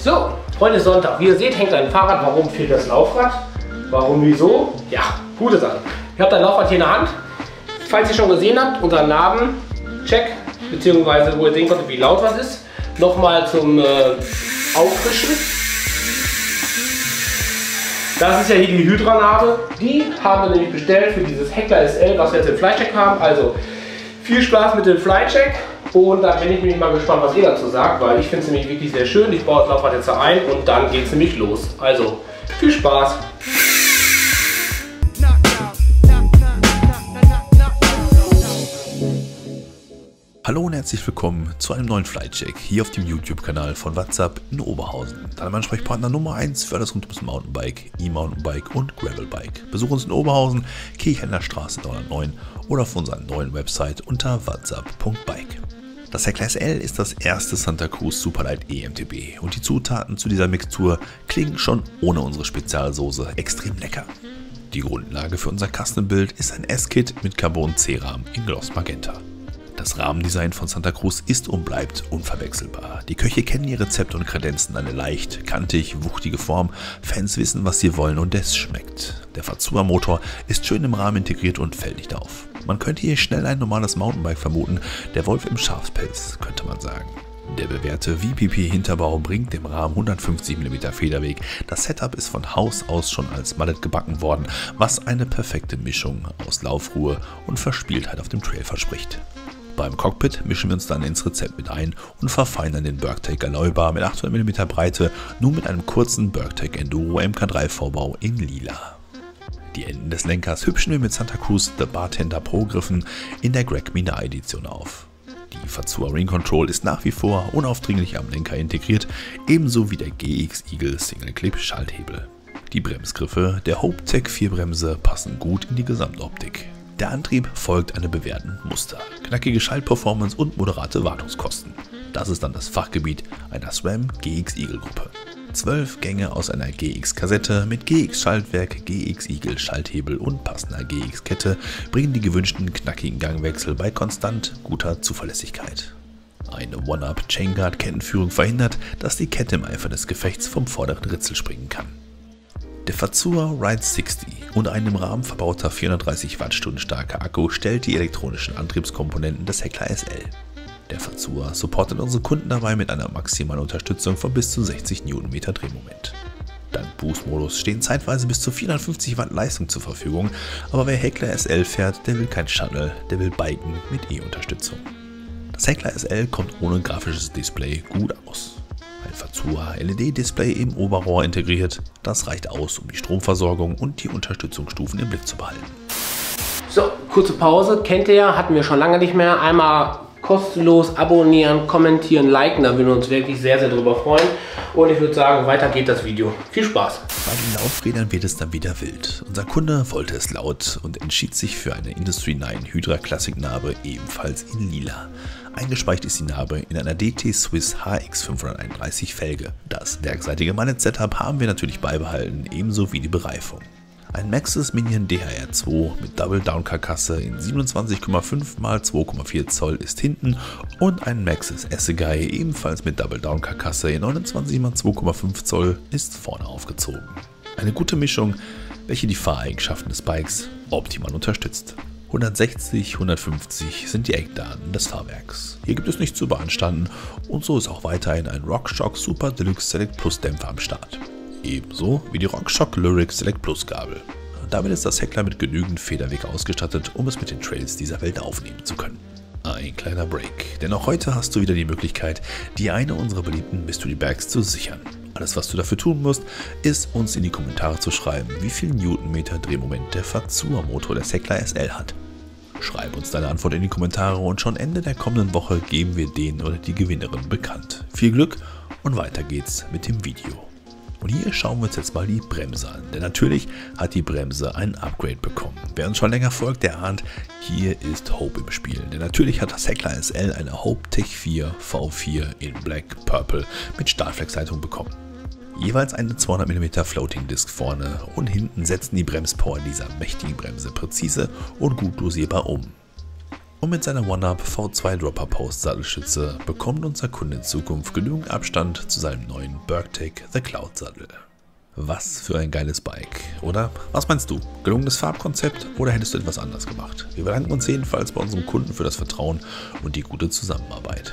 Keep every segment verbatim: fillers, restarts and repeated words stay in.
So, heute ist Sonntag. Wie ihr seht, hängt ein Fahrrad. Warum fehlt das Laufrad? Warum, wieso? Ja, gute Sache. Ich habe das Laufrad hier in der Hand. Falls ihr schon gesehen habt, unser Narbencheck, beziehungsweise wo ihr sehen konntet, wie laut was ist. Nochmal zum äh, Auffrischen. Das ist ja hier die Hydra-Narbe. Die haben wir nämlich bestellt für dieses Heckler S L, was wir jetzt im Flycheck haben. Also viel Spaß mit dem Flycheck. Und dann bin ich nämlich mal gespannt, was ihr dazu sagt, weil ich finde es nämlich wirklich sehr schön. Ich baue das Laufrad jetzt ein und dann geht es nämlich los. Also viel Spaß! Hallo und herzlich willkommen zu einem neuen Flycheck hier auf dem YouTube-Kanal von WhatsApp in Oberhausen. Dein Ansprechpartner Nummer eins für alles rund ums Mountainbike, E-Mountainbike und Gravelbike. Besuch uns in Oberhausen, Kirchhändler Straße neunhundertneun oder auf unserer neuen Website unter whatsapp punkt bike. Das Heckler S L ist das erste Santa Cruz Superlight E M T B und die Zutaten zu dieser Mixtur klingen schon ohne unsere Spezialsoße extrem lecker. Die Grundlage für unser Custom-Bild ist ein S-Kit mit Carbon-C-Rahmen in Gloss Magenta. Das Rahmendesign von Santa Cruz ist und bleibt unverwechselbar. Die Köche kennen ihr Rezept und kredenzen eine leicht, kantig, wuchtige Form. Fans wissen, was sie wollen und es schmeckt. Der Fazua-Motor ist schön im Rahmen integriert und fällt nicht auf. Man könnte hier schnell ein normales Mountainbike vermuten, der Wolf im Schafspelz, könnte man sagen. Der bewährte V P P-Hinterbau bringt dem Rahmen hundertfünfzig Millimeter Federweg. Das Setup ist von Haus aus schon als Mallet gebacken worden, was eine perfekte Mischung aus Laufruhe und Verspieltheit auf dem Trail verspricht. Beim Cockpit mischen wir uns dann ins Rezept mit ein und verfeinern den Bergtech Alloy Bar mit achthundert Millimeter Breite nun mit einem kurzen Bergtech Enduro M K drei Vorbau in lila. Die Enden des Lenkers hübschen wir mit Santa Cruz The Bartender Pro Griffen in der Greg Mina Edition auf. Die Fazua Ring Control ist nach wie vor unaufdringlich am Lenker integriert, ebenso wie der G X Eagle Single Clip Schalthebel. Die Bremsgriffe der Hope Tech vier Bremse passen gut in die Gesamtoptik. Der Antrieb folgt einem bewährten Muster, knackige Schaltperformance und moderate Wartungskosten. Das ist dann das Fachgebiet einer SRAM G X Eagle Gruppe. zwölf Gänge aus einer G X-Kassette mit G X-Schaltwerk, G X Eagle Schalthebel und passender G X-Kette bringen die gewünschten knackigen Gangwechsel bei konstant guter Zuverlässigkeit. Eine One-Up-Chainguard-Kettenführung verhindert, dass die Kette im Eifer des Gefechts vom vorderen Ritzel springen kann. Der Fazua Ride sechzig und ein im Rahmen verbauter vierhundertdreißig Wattstunden starker Akku stellt die elektronischen Antriebskomponenten des Heckler S L. Der Fazua supportet unsere Kunden dabei mit einer maximalen Unterstützung von bis zu sechzig Newtonmeter Drehmoment. Dank Boost-Modus stehen zeitweise bis zu vierhundertfünfzig Watt Leistung zur Verfügung, aber wer Heckler S L fährt, der will kein Shuttle, der will Biken mit E-Unterstützung. Das Heckler S L kommt ohne grafisches Display gut aus. Ein Fazua L E D-Display im Oberrohr integriert, das reicht aus, um die Stromversorgung und die Unterstützungsstufen im Blick zu behalten. So, kurze Pause. Kennt ihr ja, hatten wir schon lange nicht mehr. Einmal kostenlos abonnieren, kommentieren, liken, da würden wir uns wirklich sehr, sehr drüber freuen. Und ich würde sagen, weiter geht das Video. Viel Spaß! Bei den Laufrädern wird es dann wieder wild. Unser Kunde wollte es laut und entschied sich für eine Industry neun Hydra Classic Narbe, ebenfalls in lila. Eingespeicht ist die Narbe in einer D T Swiss H X fünfhunderteinunddreißig Felge. Das werkseitige Mallet-Setup haben wir natürlich beibehalten, ebenso wie die Bereifung. Ein Maxxis Minion D H R zwei mit Double-Down-Karkasse in siebenundzwanzig Komma fünf mal zwei Komma vier Zoll ist hinten und ein Maxxis Assegai ebenfalls mit Double-Down-Karkasse in neunundzwanzig mal zwei Komma fünf Zoll ist vorne aufgezogen. Eine gute Mischung, welche die Fahreigenschaften des Bikes optimal unterstützt. hundertsechzig, hundertfünfzig sind die Eckdaten des Fahrwerks. Hier gibt es nichts zu beanstanden und so ist auch weiterhin ein RockShox Super Deluxe Select Plus Dämpfer am Start. Ebenso wie die RockShox Lyric Select Plus Gabel. Damit ist das Heckler mit genügend Federweg ausgestattet, um es mit den Trails dieser Welt aufnehmen zu können. Ein kleiner Break, denn auch heute hast du wieder die Möglichkeit, die eine unserer beliebten Mystery Bags zu sichern. Alles, was du dafür tun musst, ist uns in die Kommentare zu schreiben, wie viel Newtonmeter Drehmoment der Fazua-Motor des Heckler S L hat. Schreib uns deine Antwort in die Kommentare und schon Ende der kommenden Woche geben wir den oder die Gewinnerin bekannt. Viel Glück und weiter geht's mit dem Video. Und hier schauen wir uns jetzt mal die Bremse an, denn natürlich hat die Bremse ein Upgrade bekommen. Wer uns schon länger folgt, der ahnt, hier ist Hope im Spiel, denn natürlich hat das Heckler S L eine Hope Tech vier V vier in Black Purple mit Startflexleitung bekommen. Jeweils eine zweihundert Millimeter Floating Disc vorne und hinten setzen die Bremspower dieser mächtigen Bremse präzise und gut dosierbar um. Und mit seiner One-Up V zwei Dropper Post Sattelstütze bekommt unser Kunde in Zukunft genügend Abstand zu seinem neuen Bergtech The Cloud Sattel. Was für ein geiles Bike, oder? Was meinst du? Gelungenes Farbkonzept oder hättest du etwas anders gemacht? Wir bedanken uns jedenfalls bei unserem Kunden für das Vertrauen und die gute Zusammenarbeit.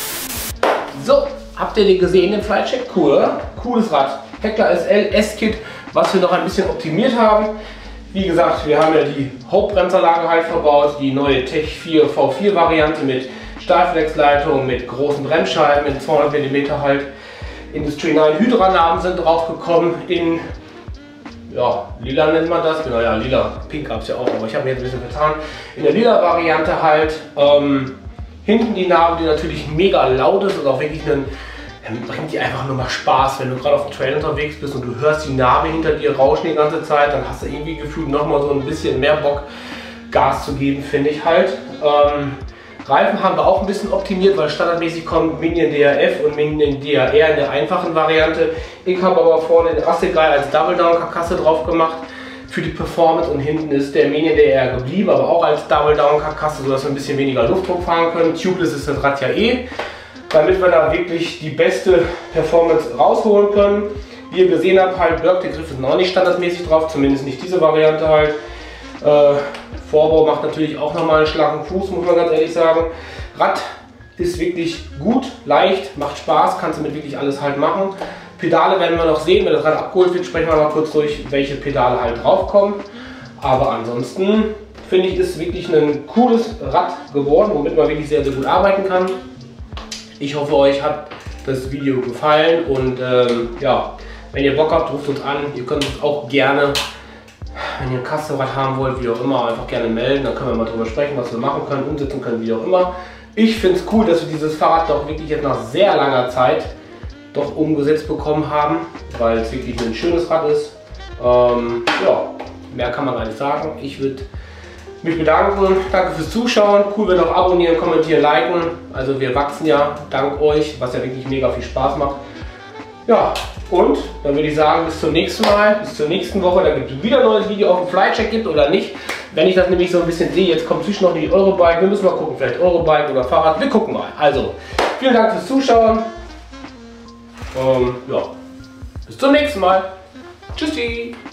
So, habt ihr den gesehen, den Flycheck? Cool, oder? Cooles Rad. Heckler S L S-Kit, was wir noch ein bisschen optimiert haben. Wie gesagt, wir haben ja die Hauptbremsanlage halt verbaut, die neue Tech vier V vier Variante mit Stahlflexleitung, mit großen Bremsscheiben mit zweihundert Millimeter halt. Industry neun Hydra-Namen sind draufgekommen in, ja, lila nennt man das, genau, ja, lila, pink gab es ja auch, aber ich habe mir jetzt ein bisschen vertan. In der lila Variante halt, ähm, hinten die Narbe, die natürlich mega laut ist und auch wirklich einen, dann bringt die einfach nur mal Spaß, wenn du gerade auf dem Trail unterwegs bist und du hörst die Narbe hinter dir rauschen die ganze Zeit, dann hast du irgendwie gefühlt nochmal so ein bisschen mehr Bock, Gas zu geben, finde ich halt. Ähm, Reifen haben wir auch ein bisschen optimiert, weil standardmäßig kommt Minion D R F und Minion D R R in der einfachen Variante. Ich habe aber vorne den Assegai als Double Down Karkasse drauf gemacht für die Performance und hinten ist der Minion D R R geblieben, aber auch als Double Down Karkasse, sodass wir ein bisschen weniger Luftdruck fahren können. Tubeless ist das Rad ja eh, damit wir da wirklich die beste Performance rausholen können. Wie ihr gesehen habt, halt Bergtech Griff ist noch nicht standardmäßig drauf, zumindest nicht diese Variante halt. Äh, Vorbau macht natürlich auch nochmal einen schlanken Fuß, muss man ganz ehrlich sagen. Rad ist wirklich gut, leicht, macht Spaß, kannst du mit wirklich alles halt machen. Pedale werden wir noch sehen, wenn das Rad abgeholt wird, sprechen wir mal kurz durch, welche Pedale halt draufkommen. Aber ansonsten finde ich, ist wirklich ein cooles Rad geworden, womit man wirklich sehr, sehr gut arbeiten kann. Ich hoffe, euch hat das Video gefallen und ähm, ja, wenn ihr Bock habt, ruft uns an. Ihr könnt uns auch gerne, wenn ihr ein Custom-Rad haben wollt, wie auch immer, einfach gerne melden. Dann können wir mal drüber sprechen, was wir machen können, umsetzen können, wie auch immer. Ich finde es cool, dass wir dieses Fahrrad doch wirklich jetzt nach sehr langer Zeit doch umgesetzt bekommen haben, weil es wirklich ein schönes Rad ist. Ähm, ja, mehr kann man gar nicht sagen. Ich würde mich bedanken. Danke fürs Zuschauen. Cool, wenn auch abonnieren, kommentieren, liken. Also wir wachsen ja dank euch, was ja wirklich mega viel Spaß macht. Ja, und dann würde ich sagen, bis zum nächsten Mal, bis zur nächsten Woche. Da gibt es wieder ein neues Video, auf dem Flycheck gibt oder nicht. Wenn ich das nämlich so ein bisschen sehe, jetzt kommt zwischen noch die Eurobike. Wir müssen mal gucken, vielleicht Eurobike oder Fahrrad. Wir gucken mal. Also, vielen Dank fürs Zuschauen. Ähm, ja, bis zum nächsten Mal. Tschüssi.